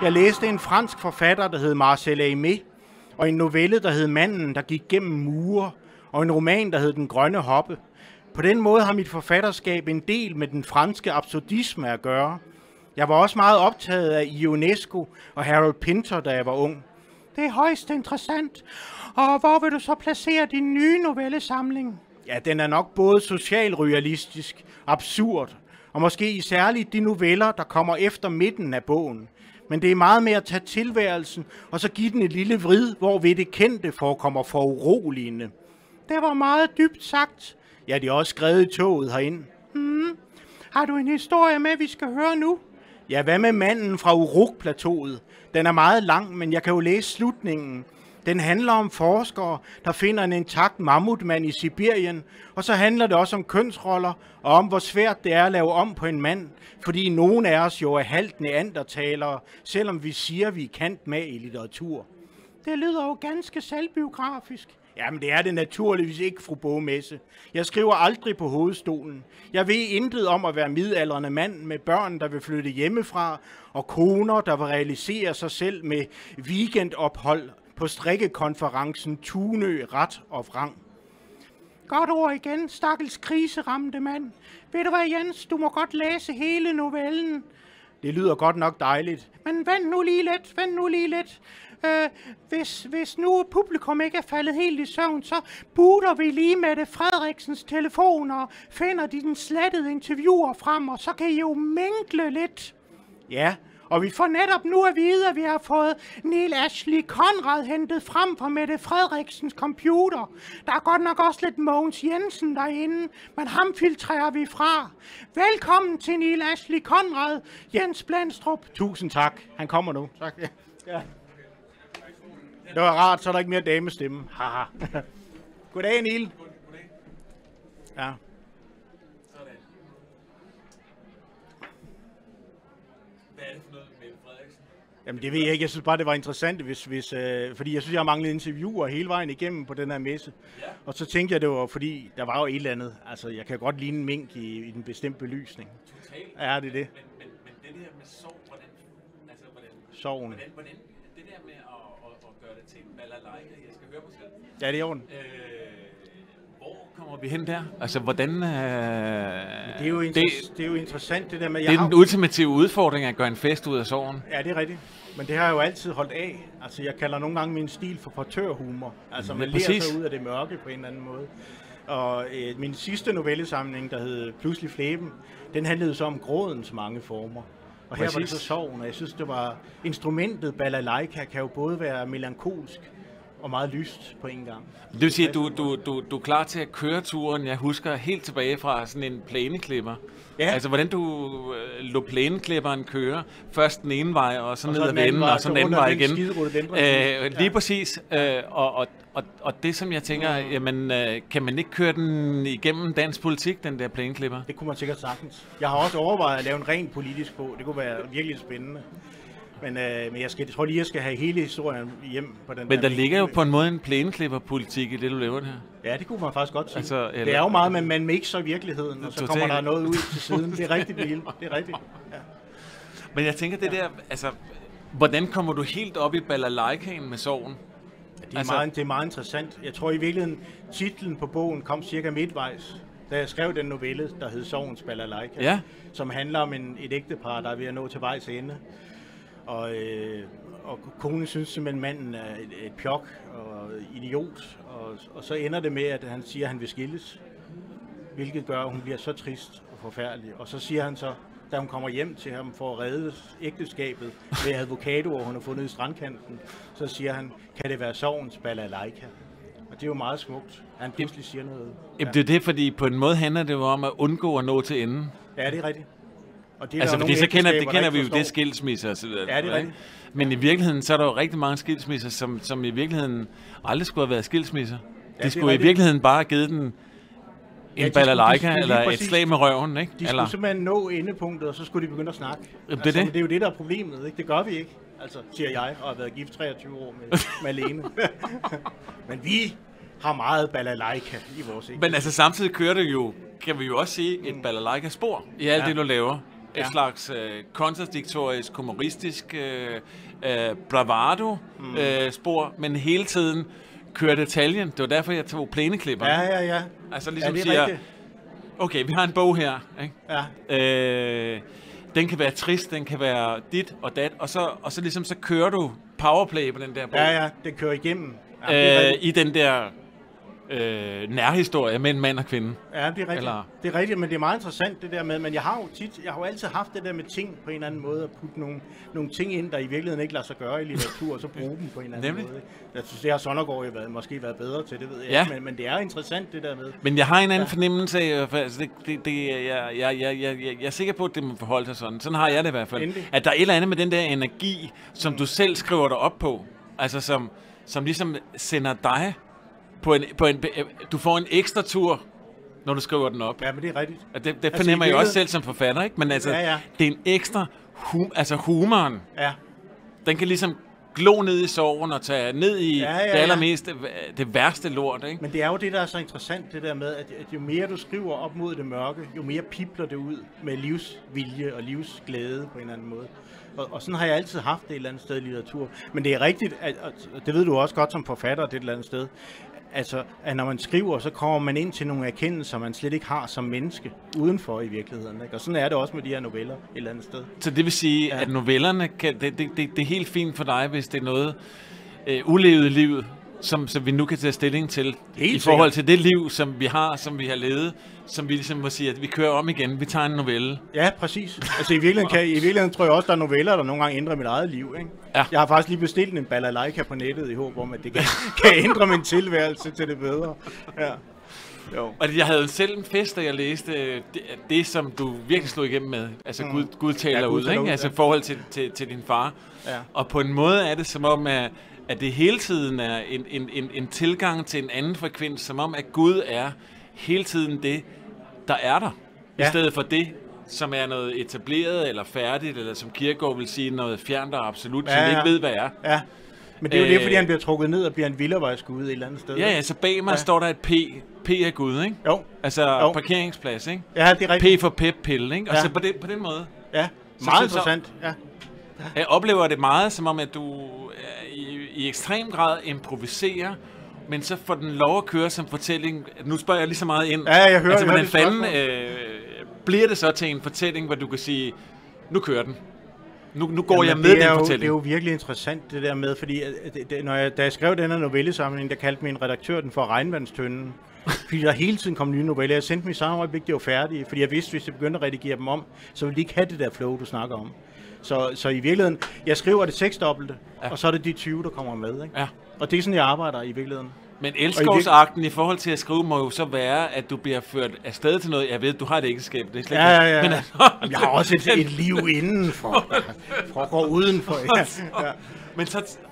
Jeg læste en fransk forfatter, der hed Marcel Aimé, og en novelle, der hed Manden, der gik gennem mure, og en roman, der hed Den grønne hoppe. På den måde har mit forfatterskab en del med den franske absurdisme at gøre. Jeg var også meget optaget af Ionesco og Harold Pinter, da jeg var ung. Det er højst interessant. Og hvor vil du så placere din nye novellesamling? Ja, den er nok både socialrealistisk, absurd, og måske særligt de noveller, der kommer efter midten af bogen. Men det er meget med at tage tilværelsen, og så give den et lille vrid, hvor ved det kendte forekommer for uroligende. Det var meget dybt sagt. Ja, de er også skrevet i toget herinde. Har du en historie med, vi skal høre nu? Ja, hvad med Manden fra Uruk-plateauet? Den er meget lang, men jeg kan jo læse slutningen. Den handler om forskere, der finder en intakt mammutmand i Sibirien, og så handler det også om kønsroller, og om hvor svært det er at lave om på en mand, fordi nogen af os jo er halvt neandertalere, selvom vi siger, vi er kant med i litteratur. Det lyder jo ganske selvbiografisk. Jamen det er det naturligvis ikke, fru Bogmesse. Jeg skriver aldrig på hovedstolen. Jeg ved intet om at være midaldrende mand med børn, der vil flytte hjemmefra, og koner, der vil realisere sig selv med weekendophold på strikkekonferencen Tunø, Ret og Vrang. Godt ord igen, stakkels kriseramte mand. Ved du hvad, Jens, du må godt læse hele novellen. Det lyder godt nok dejligt. Men vent nu lige lidt. Hvis nu publikum ikke er faldet helt i søvn, så booter vi lige Mette Frederiksens telefon og finder de den slettede interviewer frem, og så kan I jo minkle lidt. Ja, og vi får netop nu at vide, at vi har fået Neil Ashley Conrad hentet frem fra Mette Frederiksens computer. Der er godt nok også lidt Mogens Jensen derinde, men ham filtrerer vi fra. Velkommen til Neil Ashley Conrad, Jens Blendstrup. Tusind tak. Han kommer nu. Tak. Ja. Det var rart, så er der ikke mere damestemme. Haha. Goddag, Neil. Goddag. Ja. Sådan. Hvad er det for noget med Mette Frederiksen? Jamen det ved jeg ikke. Jeg synes bare, det var interessant, fordi jeg synes, jeg har manglet interviewer hele vejen igennem på den her messe. Ja. Og så tænkte jeg, det var fordi, der var jo et eller andet. Altså, jeg kan godt ligne en mink i en bestemt belysning. Totalt. Ja, det er det. Men det der med sorg, hvordan Sorgen. Hvordan det der med at gøre det til en balalaika, jeg skal høre mig selv. Ja, det er orden. Hvor kommer vi hen der? Altså, hvordan... Det er jo interessant, det der med... Det er den ultimative udfordring at gøre en fest ud af sorgen. Ja, det er rigtigt. Men det har jeg jo altid holdt af. Altså, jeg kalder nogle gange min stil for portørhumor. Altså, man lærer sig ud af det mørke på en eller anden måde. Og min sidste novellesamling, der hed Pludselig Flæben, den handlede så om grådens mange former. Og her var det så sorgen, og jeg synes, det var instrumentet balalaika kan jo både være melankolsk og meget lyst på en gang. Det vil sige, at du er klar til at køre turen. Jeg husker helt tilbage fra sådan en plæneklipper. Ja. Altså, hvordan du lå plæneklipperen køre. Først den ene vej, og så ned ad venden, og så den anden vej igen. Lige præcis. Og det, som jeg tænker, jamen, kan man ikke køre den igennem dansk politik, den der plæneklipper? Det kunne man sikkert sagtens. Jeg har også overvejet at lave en ren politisk på. Det kunne være virkelig spændende. Men jeg tror lige, jeg skal have hele historien hjem på den. Men der ligger jo på en måde en plæneklipperpolitik i det, du laver her. Ja, det kunne man faktisk godt sige. Altså, det er jo meget, men man mixer virkeligheden, og så kommer der noget ud til siden. Det er rigtigt, Bill. Det er rigtigt. Ja. Men jeg tænker, det der, altså, hvordan kommer du helt op i balalaikaen med sorgen? Ja, det er meget interessant. Jeg tror i virkeligheden, titlen på bogen kom cirka midtvejs, da jeg skrev den novelle, der hed Sorgens balalaika, som handler om et ægtepar, der er ved at nå til vejs ende. Og konen synes simpelthen, manden er et pjok og idiot, og så ender det med, at han siger, at han vil skilles, hvilket gør, at hun bliver så trist og forfærdelig. Og så siger han så, da hun kommer hjem til ham for at redde ægteskabet ved advokatoer, hun har fundet i strandkanten, så siger han, kan det være sorgens balalaika? Og det er jo meget smukt, han pludselig siger noget. Jamen det er det, fordi på en måde handler det jo om at undgå at nå til enden. Ja, det er rigtigt. Og det altså, fordi så kender vi jo det skilsmisser og så videre. Ja, det er rigtigt. Men i virkeligheden, så er der jo rigtig mange skilsmisser, som i virkeligheden aldrig skulle have været skilsmisser. De skulle i virkeligheden bare have givet den en balalaika eller et slag med røven, ikke? De skulle simpelthen nå endepunktet, og så skulle de begynde at snakke. Det er jo det, der er problemet, ikke? Det gør vi ikke, altså, siger jeg, og har været gift 23 år med alene. Men vi har meget balalaika i vores ægteskab. Men altså samtidig kører det jo, kan vi jo også sige, et balalaika-spor i alt det, du laver. et slags kontradiktorisk, humoristisk bravado-spor, men hele tiden kører detaljen. Det var derfor, jeg tog plæneklipper. Ja. Altså ligesom siger, okay, vi har en bog her, ikke? Ja. Den kan være trist, den kan være dit og dat, og så ligesom så kører du powerplay på den der bog. Ja, det kører igennem. I den der nærhistorie med en mand og kvinde. Ja, det er rigtigt. Eller... Det er rigtigt, men det er meget interessant det der med, men jeg har jo altid haft det der med ting på en eller anden måde, at putte nogle ting ind, der i virkeligheden ikke lader sig gøre i litteratur, og så bruge dem på en eller anden måde. Jeg synes, det har Sonnergaard jo måske været bedre til, det ved jeg ikke, men det er interessant det der med. Men jeg har en anden fornemmelse af, altså jeg er sikker på, at det må forholde sig sådan. Sådan har jeg det i hvert fald. Endelig. At der er et eller andet med den der energi, som du selv skriver dig op på, altså som ligesom sender dig du får en ekstra tur, når du skriver den op. Ja, men det er rigtigt. Det fornemmer jeg også selv som forfatter, ikke? Men altså, det er en ekstra humoren. Ja. Den kan ligesom glo ned i sorgen og tage ned i det allermest, det værste lort, ikke? Men det er jo det, der er så interessant, det der med, at jo mere du skriver op mod det mørke, jo mere pipler det ud med livsvilje og livsglæde på en eller anden måde. Og sådan har jeg altid haft det et eller andet sted i litteratur. Men det er rigtigt, at det ved du også godt som forfatter, det et eller andet sted, altså, at når man skriver, så kommer man ind til nogle erkendelser, man slet ikke har som menneske udenfor i virkeligheden. Ikke? Og sådan er det også med de her noveller et eller andet sted. Så det vil sige, at novellerne, det er helt fint for dig, hvis det er noget ulevet liv, som vi nu kan tage stilling til, helt i forhold til det liv, som vi har levet, som vi ligesom må sige, at vi kører om igen, vi tager en novelle. Ja, præcis. Altså i virkeligheden tror jeg også, der er noveller, der nogle gange ændrer mit eget liv. Ikke? Ja. Jeg har faktisk lige bestilt en balalaika på nettet i håb om, at det kan ændre min tilværelse til det bedre. Ja. Jo. Og jeg havde selv en fest, da jeg læste det som du virkelig slog igennem med. Altså Gud taler ud, ikke? Altså i forhold til din far. Ja. Og på en måde er det som om, at det hele tiden er en tilgang til en anden frekvens, som om at Gud er hele tiden det, der er der. Ja. I stedet for det, som er noget etableret eller færdigt, eller som Kierkegaard vil sige, noget fjernt og absolut, som vi ikke ved, hvad er. Ja. Men det er jo det, fordi han bliver trukket ned og bliver en villavejsgud et eller andet sted. Ja, så bag mig står der et P. P er Gud, ikke? Jo. Altså parkeringsplads, ikke? Ja, det er rigtigt. P for pep-pille, ikke? Og så på den måde. Ja, meget interessant. Ja. Jeg oplever det meget, som om at du i ekstrem grad improviserer, men så får den lov at køre som fortælling. Nu spørger jeg lige så meget ind. Ja, jeg hører, altså, hvordan fanden bliver det så til en fortælling, hvor du kan sige, nu kører den. Nu går jeg med den fortælling. Det er jo virkelig interessant det der med, fordi da jeg skrev den her novellesamling, der kaldte min redaktør den for Regnvandstønden. Fordi der hele tiden kom nye noveller. Jeg sendte dem i samme øjeblik, de var færdige, fordi jeg vidste, hvis jeg begyndte at redigere dem om, så ville de ikke have det der flow, du snakker om. Så i virkeligheden, jeg skriver det 6-dobbelte, og så er det de 20, der kommer med. Ikke? Ja. Og det er sådan, jeg arbejder i virkeligheden. Men elskovsakten i forhold til at skrive må jo så være, at du bliver ført afsted til noget. Jeg ved, du har et ægteskab. Det er slet ja. Men, jeg har også et liv indenfor. For at gå udenfor. Ja. Men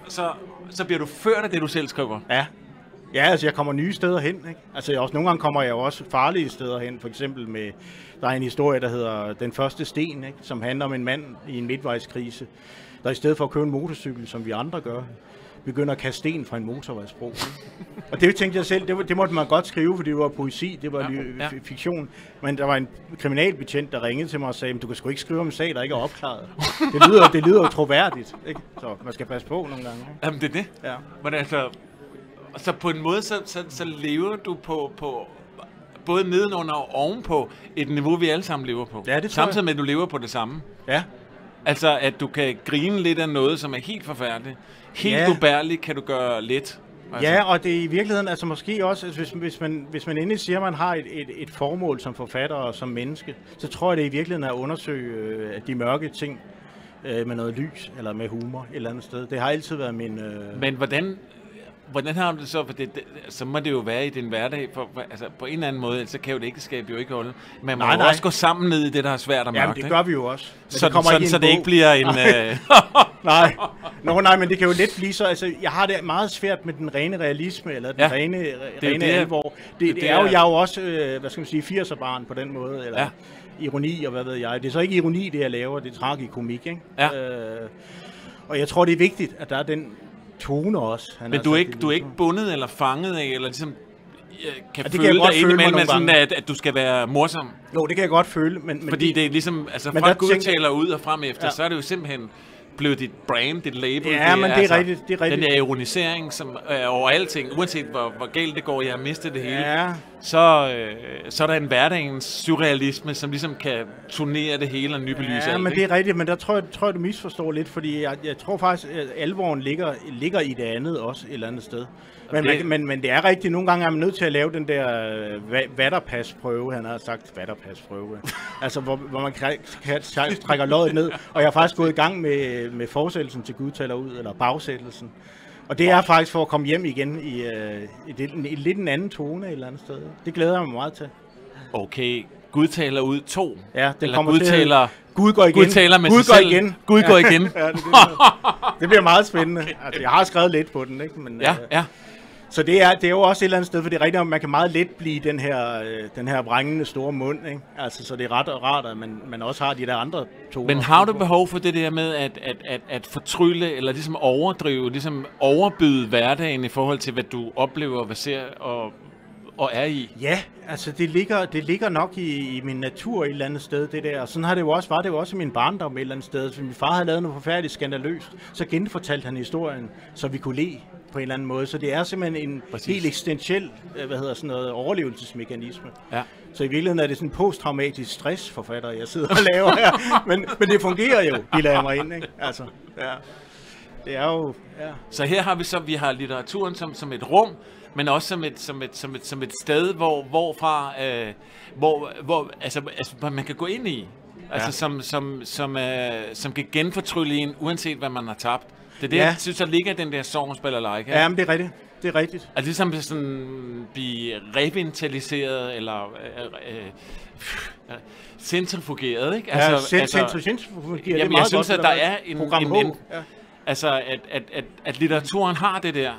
så bliver du ført af det, du selv skriver. Ja. Ja, altså jeg kommer nye steder hen. Ikke? Altså nogle gange kommer jeg jo også farlige steder hen. For eksempel der er en historie, der hedder Den første sten, ikke? Som handler om en mand i en midtvejskrise, der i stedet for at købe en motorcykel, som vi andre gør, begynder at kaste sten fra en motorvejsbro. Og det tænkte jeg selv, det måtte man godt skrive, fordi det var poesi, det var fiktion. Men der var en kriminalbetjent, der ringede til mig og sagde, du kan sgu ikke skrive om en sag, der ikke er opklaret. Det lyder jo troværdigt, ikke? Så man skal passe på nogle gange. Ikke? Jamen det er det. Ja. Men altså, så på en måde, så lever du på både nedenunder og ovenpå et niveau, vi alle sammen lever på. Ja, det samtidig med, at du lever på det samme. Ja. Altså, at du kan grine lidt af noget, som er helt forfærdeligt. Helt ubærligt kan du gøre let. Altså. Ja, og det er i virkeligheden, altså måske også, altså hvis man endelig siger, at man har et formål som forfatter og som menneske, så tror jeg, det i virkeligheden er at undersøge de mørke ting med noget lys eller med humor et eller andet sted. Det har altid været min... Men hvordan har du det så? For så må det jo være i din hverdag, altså på en eller anden måde, så kan jo det ægteskab jo ikke holde. Man må jo også gå sammen ned i det, der er svært og mørkt. Jamen, det gør vi jo også. Så det ikke bliver en... Nej, men det kan jo let blive så... Altså, jeg har det meget svært med den rene realisme, eller den rene alvor. Det er jo, jeg er jo også, 80'er-barn på den måde, eller ironi, og hvad ved jeg. Det er så ikke ironi, det jeg laver, det er tragikomik, ikke? Ja. Og jeg tror, det er vigtigt, at der er den tone også. Men du er ikke bundet eller fanget af, eller ligesom kan føle dig indimellem, sådan, at du skal være morsom. Jo, det kan jeg godt føle. Men fordi det er ligesom, altså fra Gud taler ud og frem efter, så er det jo simpelthen blevet dit brand, dit label. Ja, men det er altså, rigtigt. Det er rigtigt. Den der ironisering som, over alting, uanset hvor galt det går, jeg har mistet det hele, ja. så er der en hverdagens surrealisme, som ligesom kan turnere det hele og nybelyse alt. Ja, men det er rigtigt, men der tror jeg, du misforstår lidt, fordi jeg tror faktisk, at alvoren ligger i det andet også et eller andet sted. Men det er rigtigt. Nogle gange er man nødt til at lave den der vatterpasprøve, han har sagt vatterpasprøve. Altså, hvor man trækker loddet ned. Og jeg har faktisk gået i gang med forsættelsen til Gud taler ud, eller bagsættelsen. Og det er faktisk for at komme hjem igen i lidt en anden tone et eller andet sted. Det glæder jeg mig meget til. Okay, Gud taler ud 2. Ja, den kommer til Gud går igen. Gud taler med sig selv. Igen. Gud går igen. Ja, det bliver meget spændende. Altså, jeg har skrevet lidt på den, ikke? Men, ja. Så det er jo også et eller andet sted, for det er rigtigt, at man kan meget let blive den her vrængende store mund, ikke? Altså, så det er ret og rart, at man også har de der andre toner. Men har du behov for det der med at fortrylle, eller ligesom overdrive, ligesom overbyde hverdagen i forhold til, hvad du oplever, hvad ser og er i? Ja, altså det ligger nok i min natur et eller andet sted, det der. Og sådan var det jo også i min barndom et eller andet sted. For min far havde lavet noget forfærdeligt skandaløst, så genfortalte han historien, så vi kunne le på en eller anden måde. Så det er simpelthen en helt eksistentiel, overlevelsesmekanisme. Ja. Så i virkeligheden er det sådan en posttraumatisk stressforfatter, jeg sidder og laver her. Men det fungerer jo, bilder jeg mig ind, ikke? Altså, ja. Det er jo, ja. Så her har vi har litteraturen som et rum, men også som et sted, hvorfra man kan gå ind i, altså som kan genfortrylle en, uanset hvad man har tabt. Det er det, jeg synes, der ligger den der sovnspillerlejke. Ja, men det er rigtigt. Det er rigtigt. Altså ligesom sådan blive revitaliseret eller centrifugeret, ikke? Centrifugeret. Jamen, jeg synes, at der er en altså at litteraturen har det der,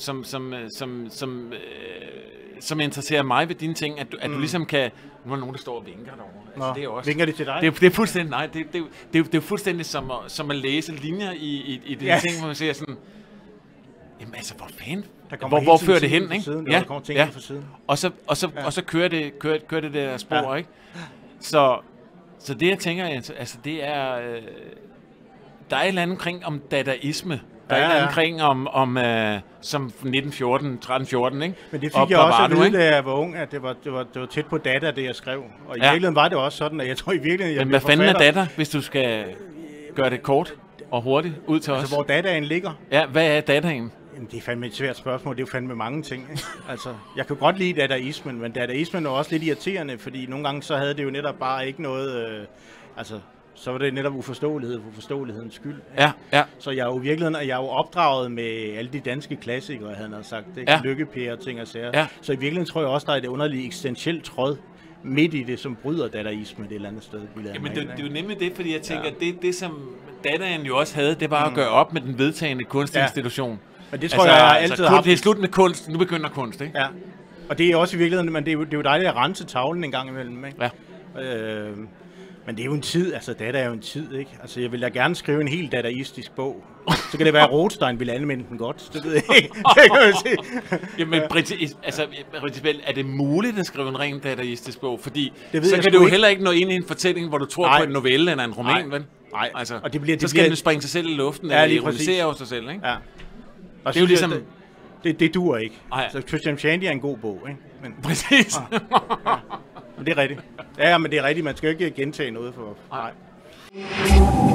som interesserer mig ved dine ting, at du ligesom kan. Nu er der nogen, der står og vinker derovre. Altså, det er også, vinker det til dig? Det er fuldstændig, nej, det er fuldstændig som at læse linjer i de ting, hvor man siger sådan, jamen altså, hvor fanden? Hvor fører det hen, ikke? Siden, ja. Og så kører det der spor, ikke? Så det, jeg tænker, altså, det er der er et eller andet omkring om dadaisme. Der er et eller andet omkring om som 13-14, ikke? Men det fik jeg også at vide, da jeg var ung, at det var tæt på data, det jeg skrev. Og i virkeligheden var det også sådan, at jeg tror i virkeligheden... Men hvad fanden er data, hvis du skal gøre det kort og hurtigt ud til os? Altså, hvor dataen ligger? Ja, hvad er dataen? Jamen, det er fandme et svært spørgsmål. Det er jo fandme mange ting, ikke? Altså, jeg kan godt lide dadaismen, men dadaismen er også lidt irriterende, fordi nogle gange så havde det jo netop bare ikke noget... så var det netop uforståelighed for forståelighedens skyld. Ja. Så jeg er jo i virkeligheden opdraget med alle de danske klassikere, han har sagt. Det er Lykke-Per og ting og sager. Ja. Så i virkeligheden tror jeg også, der er et underligt eksistentielt tråd midt i det, som bryder dadaisme et eller andet sted. Jamen det er jo nemlig det, fordi jeg tænker, at det som dataen jo også havde, det var at gøre op med den vedtagende kunstinstitution. Men det tror jeg altid har haft. Det er slut med kunst, nu begynder kunst, ikke? Ja. Og det er også i virkeligheden, men det er jo dejligt at rense tavlen en gang imellem, ikke? Ja. Men det er jo en tid, altså data er jo en tid, ikke? Altså jeg vil da gerne skrive en helt dadaistisk bog. Så kan det være, at Rothstein vil anvende den godt, det ved jeg ikke. Det kan jeg sige. Jamen, principielt, er det muligt at skrive en ren dadaistisk bog? Fordi så kan du jo heller ikke nå ind i en fortælling, hvor du tror på en novelle eller en roman, vel? Nej. Altså, og det så skal du springe sig selv i luften, eller ironisere over sig selv, ikke? Ja. Og det er jo ligesom... Det duer ikke. Så Christian Shandy er en god bog, ikke? Men, præcis. Men det er rigtigt. Ja, men det er rigtigt. Man skal jo ikke gentage noget for... Nej.